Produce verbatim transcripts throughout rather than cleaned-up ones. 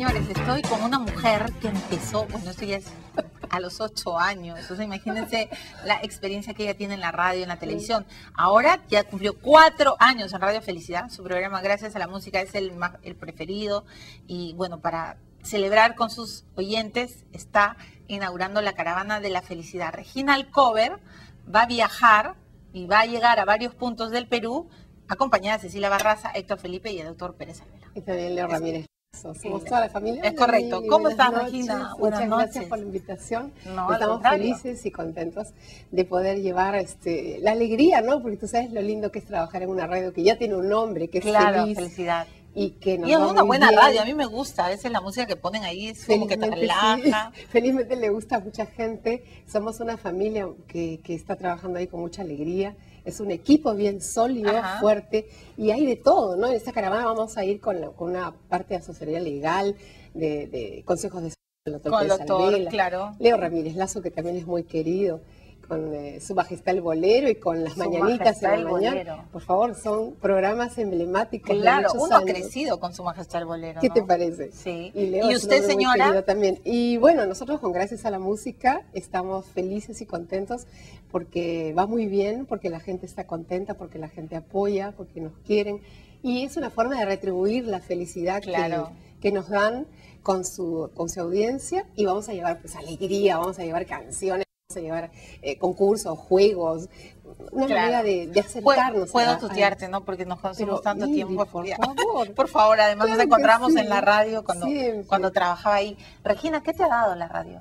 Señores, estoy con una mujer que empezó, bueno, esto ya es a los ocho años. Entonces, imagínense la experiencia que ella tiene en la radio, en la televisión. Ahora ya cumplió cuatro años en Radio Felicidad. Su programa, Gracias a la Música, es el, más, el preferido. Y bueno, para celebrar con sus oyentes, está inaugurando la Caravana de la Felicidad. Regina Alcover va a viajar y va a llegar a varios puntos del Perú, acompañada de Cecilia Barraza, Héctor Felipe y el doctor Pérez Alvela. Y también Leo Ramírez. Somos toda la familia. Es correcto. Mili, ¿Cómo estás, noches. Regina? Muchas Buenas gracias noches. por la invitación. No, Estamos felices y contentos de poder llevar este, la alegría, ¿no? Porque tú sabes lo lindo que es trabajar en una radio que ya tiene un nombre, que es Claro, feliz. Felicidad. Y, que nos y es va una muy buena bien. radio, a mí me gusta, a veces la música que ponen ahí es como que te relaja. Sí. Felizmente le gusta a mucha gente, somos una familia que, que está trabajando ahí con mucha alegría, es un equipo bien sólido, Ajá. fuerte, y hay de todo, ¿no? En esta caravana vamos a ir con, la, con una parte de asesoría legal, de, de consejos de salud, doctor con el doctor, claro. Leo Ramírez Lazo, que también es muy querido, con eh, Su Majestad el Bolero y con las Su mañanitas Majestad en la mañana. Por favor, son programas emblemáticos. Claro, de muchos uno años. ha crecido con Su Majestad el Bolero. ¿Qué ¿no? te parece? Sí. Y, Leo ¿Y usted, señora? También. Y bueno, nosotros con Gracias a la Música estamos felices y contentos porque va muy bien, porque la gente está contenta, porque la gente apoya, porque nos quieren. Y es una forma de retribuir la felicidad claro. que, que nos dan con su, con su audiencia. Y vamos a llevar pues alegría, vamos a llevar canciones. A llevar eh, concursos, juegos, una claro. manera de, de acercarnos. Puedo tutearte, ¿no? Porque nos conocemos Pero, tanto Mili, tiempo. Por favor. Por favor, además claro nos encontramos sí. en la radio cuando, Siempre. cuando trabajaba ahí. Regina, ¿qué te ha dado la radio?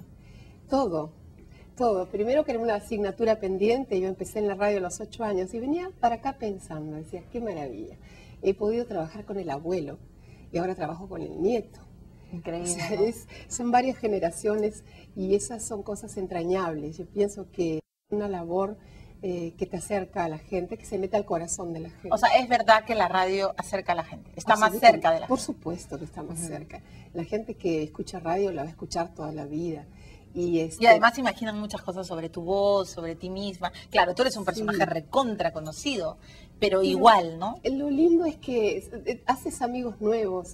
Todo, todo. Primero que era una asignatura pendiente, yo empecé en la radio a los ocho años y venía para acá pensando, decía, qué maravilla. He podido trabajar con el abuelo y ahora trabajo con el nieto. Increíble. O sea, ¿no? es, son varias generaciones y esas son cosas entrañables. Yo pienso que es una labor eh, que te acerca a la gente, que se mete al corazón de la gente. O sea, es verdad que la radio acerca a la gente, está más cerca de la Por gente. Por supuesto que está más uh-huh. cerca. La gente que escucha radio la va a escuchar toda la vida. Y, este... y además imaginan muchas cosas sobre tu voz, sobre ti misma. Claro, tú eres un personaje sí. recontra conocido, pero sí, igual, ¿no? Lo lindo es que haces amigos nuevos,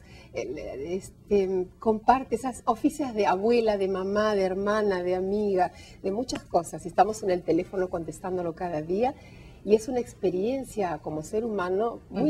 este, compartes, oficias de abuela, de mamá, de hermana, de amiga, de muchas cosas. Estamos en el teléfono contestándolo cada día y es una experiencia como ser humano muy...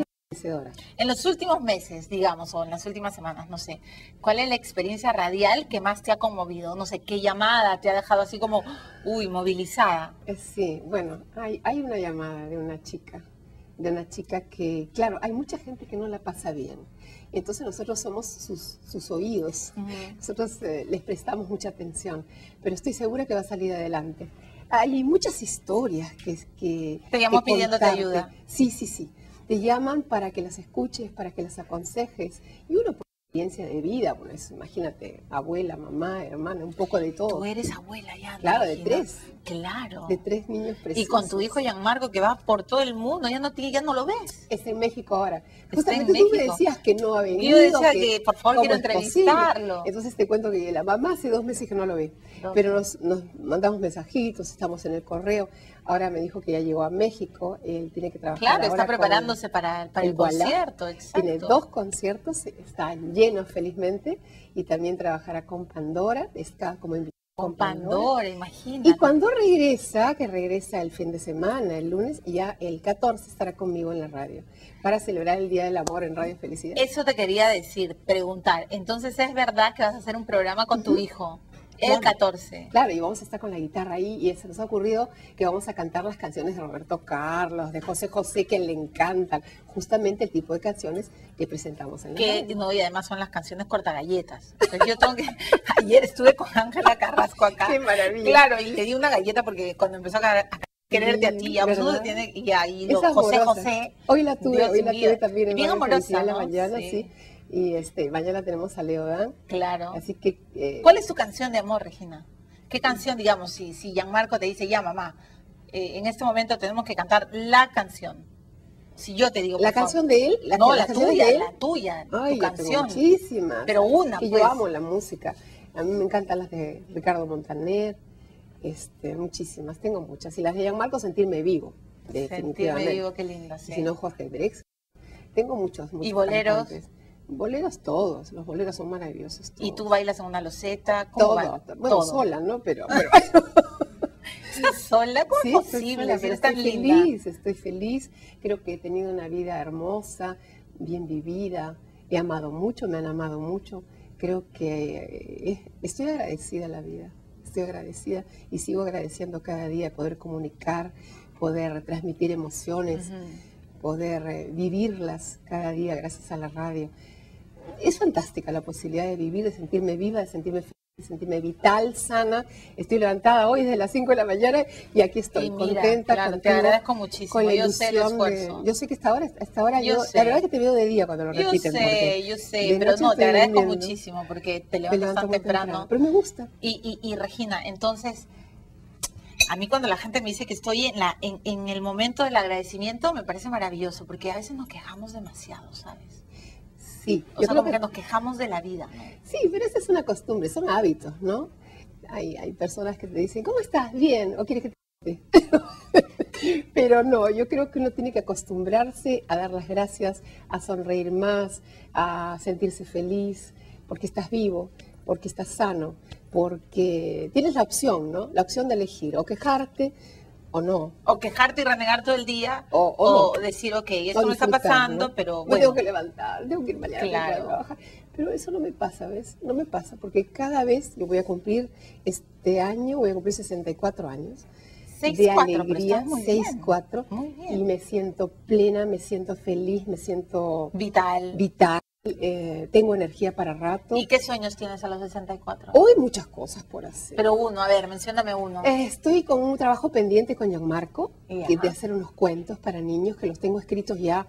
En los últimos meses, digamos, o en las últimas semanas, no sé, ¿cuál es la experiencia radial que más te ha conmovido? No sé, ¿qué llamada te ha dejado así como, uy, movilizada? Sí, bueno, hay, hay una llamada de una chica, de una chica que, claro, hay mucha gente que no la pasa bien. Entonces nosotros somos sus, sus oídos, uh-huh. nosotros eh, les prestamos mucha atención, pero estoy segura que va a salir adelante. Hay muchas historias que... que te llamo que pidiéndote contarte. ayuda. Sí, sí, sí. Te llaman para que las escuches, para que las aconsejes. Y uno por experiencia de vida, bueno, es, imagínate, abuela, mamá, hermana, un poco de todo. Tú eres abuela ya. Claro, de tres. Claro. De tres niños preciosos. Y con tu hijo Gianmarco que va por todo el mundo, ya no, ya no lo ves. Está en México ahora. Está Justamente en tú México. me decías que no ha venido. Yo decía que, que por favor, quiero entrevistarlo. Posible. Entonces te cuento que la mamá hace dos meses que no lo ve. Dos. Pero nos, nos mandamos mensajitos, estamos en el correo. Ahora me dijo que ya llegó a México, él tiene que trabajar. Claro, ahora está preparándose el, para, para el, el concierto, exacto. Tiene dos conciertos, están llenos felizmente, y también trabajará con Pandora, está como invitado. Con Pandora, Pandora, imagínate. Y cuando regresa, que regresa el fin de semana, el lunes, ya el catorce estará conmigo en la radio, para celebrar el Día del Amor en Radio Felicidad. Eso te quería decir, preguntar. Entonces, ¿es verdad que vas a hacer un programa con uh-huh. tu hijo? El catorce. Claro, y vamos a estar con la guitarra ahí y se nos ha ocurrido que vamos a cantar las canciones de Roberto Carlos, de José José, que le encantan, justamente el tipo de canciones que presentamos en la que radio. No, y además son las canciones cortagalletas. Entonces yo tengo que... Ayer estuve con Ángela Carrasco acá. ¡Qué maravilla! Claro, y le di una galleta porque cuando empezó a, a quererte a ti, ya uno tiene... Y ahí lo, José José... Hoy la tuve, Dios hoy la tuve también en bien Radio amorosa, Felicidad, ¿no? en la mañana, sí. sí. Y este, mañana tenemos a Leo Dan. Claro. Así que... Eh, ¿Cuál es tu canción de amor, Regina? ¿Qué canción, digamos, si, si Gianmarco te dice, ya mamá, eh, en este momento tenemos que cantar la canción? Si yo te digo, ¿La por canción favor. de él? ¿La no, la tuya, de él? la tuya, Ay, tu canción. Muchísimas. Pero una, que pues. yo amo la música. A mí me encantan las de Ricardo Montaner, este, muchísimas, tengo muchas. Y las de Gianmarco, Sentirme Vivo, definitivamente. Sentirme Vivo, qué linda, sí. Si no, Jorge Drexler. Tengo muchos, muchos ¿Y boleros? cantantes. Boleros todos, los boleros son maravillosos todos. ¿Y tú bailas en una loseta? ¿Cómo Todo, bailas? bueno, Todo. sola, ¿no? Pero, pero ¿Estás sola? ¿Cómo sí, es estoy posible? sola, Si pero eres tan estoy linda. feliz, estoy feliz. Creo que he tenido una vida hermosa, bien vivida. He amado mucho, me han amado mucho. Creo que eh, estoy agradecida a la vida, estoy agradecida y sigo agradeciendo cada día poder comunicar, poder transmitir emociones, uh-huh. poder eh, vivirlas cada día gracias a la radio. Es fantástica la posibilidad de vivir, de sentirme viva, de sentirme feliz, de sentirme vital, sana. Estoy levantada hoy desde las cinco de la mañana y aquí estoy, y mira, contenta, claro, contigo, te agradezco muchísimo. Con la yo sé el esfuerzo. De, yo sé que hasta ahora, hasta ahora yo, yo la verdad es que te veo de día cuando lo yo repiten. Sé, yo sé, pero no, te agradezco muchísimo porque te levantas tan temprano. temprano. Pero me gusta. Y, y, y Regina, entonces, a mí cuando la gente me dice que estoy en, la, en, en el momento del agradecimiento, me parece maravilloso, porque a veces nos quejamos demasiado, ¿sabes? Sí, o sea, como que... que nos quejamos de la vida, ¿no? Sí, pero esa es una costumbre, son hábitos, ¿no? Hay, hay personas que te dicen, ¿cómo estás? Bien, o quieres que te... Pero no, yo creo que uno tiene que acostumbrarse a dar las gracias, a sonreír más, a sentirse feliz, porque estás vivo, porque estás sano, porque tienes la opción, ¿no? La opción de elegir, o quejarte, o no. O quejarte y renegar todo el día, o, o, o no. decir, ok, esto no está pasando, ¿no? pero me bueno. tengo que levantar, tengo que ir mañana claro. a trabajar. Pero eso no me pasa, ¿ves? No me pasa, porque cada vez yo voy a cumplir, este año, voy a cumplir sesenta y cuatro años. seis, de cuatro, alegría, seis cuatro, y me siento plena, me siento feliz, me siento vital. vital. Eh, tengo energía para rato. ¿Y qué sueños tienes a los sesenta y cuatro? Hoy muchas cosas por hacer. Pero uno, a ver, mencióname uno. Eh, estoy con un trabajo pendiente con Gianmarco, que de hacer unos cuentos para niños, que los tengo escritos ya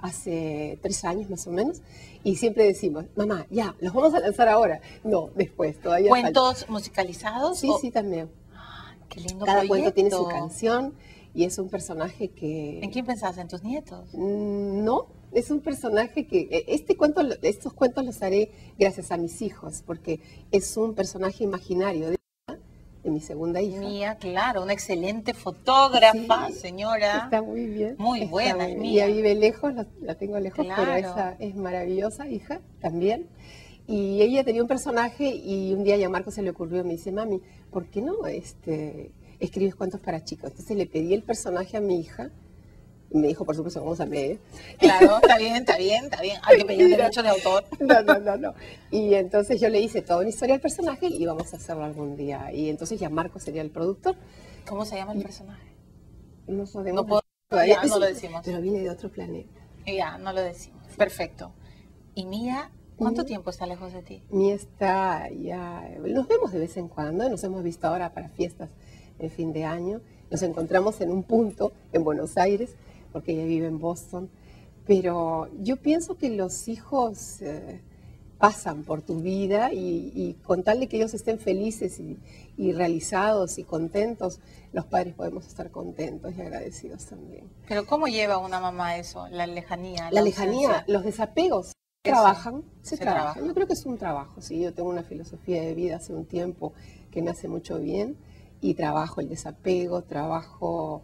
hace tres años más o menos, y siempre decimos, mamá, ya, los vamos a lanzar ahora. No, después, todavía ¿Cuentos falta. musicalizados? Sí, o... sí, también. Ah, qué lindo Cada proyecto. cuento tiene su canción, y es un personaje que... ¿En quién pensás? ¿En tus nietos? No, es un personaje que... Este cuento, estos cuentos los haré gracias a mis hijos, porque es un personaje imaginario de, de mi segunda hija. Mía, claro, una excelente fotógrafa, sí, señora. Está muy bien. Muy está buena, muy es bien. mía. Ella vive lejos, la, la tengo lejos, claro. pero esa es maravillosa hija también. Y ella tenía un personaje y un día a Gianmarco se le ocurrió, me dice, mami, ¿por qué no este, escribes cuentos para chicos? Entonces le pedí el personaje a mi hija. Y me dijo, por supuesto, vamos a leer. Claro, está bien, está bien, está bien. Hay que pedir derechos de autor. No, no, no, no. Y entonces yo le hice toda una historia al personaje y vamos a hacerlo algún día. Y entonces Gianmarco sería el productor. ¿Cómo se llama el personaje? No podemos. No puedo, todavía ya, no lo decimos. Pero viene de otro planeta. Ya, no lo decimos. Perfecto. ¿Y Mía? ¿Cuánto ¿Mm? tiempo está lejos de ti? Mía está ya... Nos vemos de vez en cuando. Nos hemos visto ahora para fiestas en fin de año. Nos encontramos en un punto en Buenos Aires, porque ella vive en Boston, pero yo pienso que los hijos eh, pasan por tu vida y, y con tal de que ellos estén felices y, y realizados y contentos, los padres podemos estar contentos y agradecidos también. Pero ¿cómo lleva una mamá eso? La lejanía. La, la lejanía, ausencia. Los desapegos. Se trabajan, se, se trabajan. Trabaja. Yo creo que es un trabajo, sí. Yo tengo una filosofía de vida hace un tiempo que me hace mucho bien y trabajo el desapego, trabajo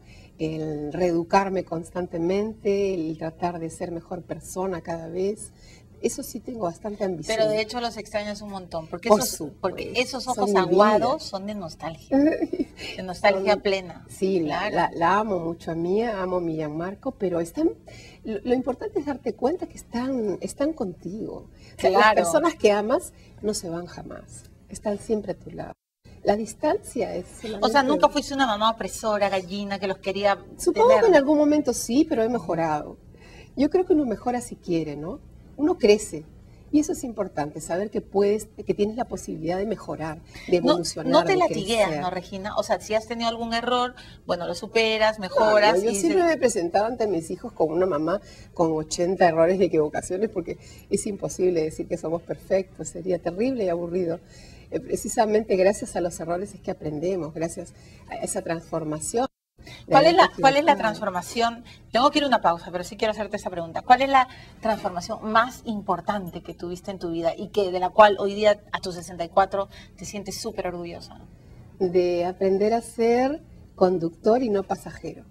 el reeducarme constantemente, el tratar de ser mejor persona cada vez. Eso sí tengo bastante ambición. Pero de hecho los extrañas un montón, porque, Por esos, supuesto, porque esos ojos aguados son de nostalgia, de nostalgia son, plena. Sí, claro. la, la, la amo mucho a mí, amo a mi Gianmarco, pero están, lo, lo importante es darte cuenta que están, están contigo. O sea, claro. Las personas que amas no se van jamás, están siempre a tu lado. La distancia es... O sea, nunca fuiste una mamá opresora, gallina, que los quería Supongo tener. que en algún momento sí, pero he mejorado. Yo creo que uno mejora si quiere, ¿no? Uno crece. Y eso es importante, saber que puedes, que tienes la posibilidad de mejorar, de evolucionar. No, no te latigueas, ¿no, Regina? O sea, si has tenido algún error, bueno, lo superas, mejoras. No, no, yo y siempre se... me he presentado ante mis hijos como una mamá con ochenta errores y equivocaciones, porque es imposible decir que somos perfectos, sería terrible y aburrido. Eh, precisamente gracias a los errores es que aprendemos, gracias a esa transformación. ¿Cuál es, la, ¿Cuál es la transformación? Tengo que ir a una pausa, pero sí quiero hacerte esa pregunta. ¿Cuál es la transformación más importante que tuviste en tu vida y que de la cual hoy día, a tus sesenta y cuatro, te sientes súper orgullosa? De aprender a ser conductor y no pasajero.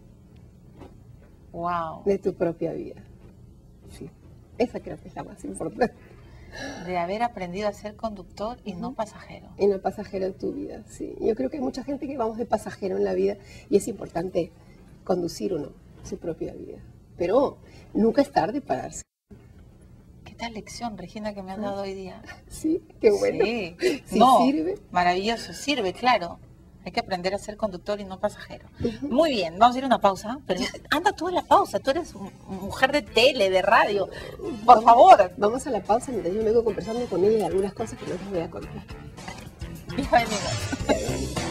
Wow. De tu propia vida. Sí, esa creo que es la más importante. de haber aprendido a ser conductor y no pasajero. Y no pasajero en tu vida, sí. Yo creo que hay mucha gente que vamos de pasajero en la vida y es importante conducir uno su propia vida. Pero nunca es tarde para darse. ¿Qué tal lección, Regina, que me has dado hoy día? Sí, qué bueno. Sí, sí no, sirve. Maravilloso, sirve, claro. Hay que aprender a ser conductor y no pasajero. Uh-huh. Muy bien, vamos a ir a una pausa. Pero anda tú a la pausa, tú eres mujer de tele, de radio. Por vamos, favor. Vamos a la pausa mientras yo me vengo conversando con ella de algunas cosas que no les voy a contar. Ya venimos.